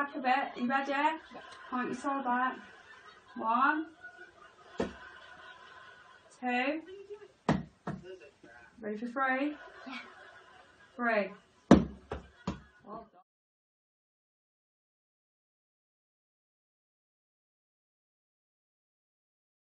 back a bit. Are you ready? Yeah. Point your sword back. 1, 2. Ready for 3? Yeah. 3.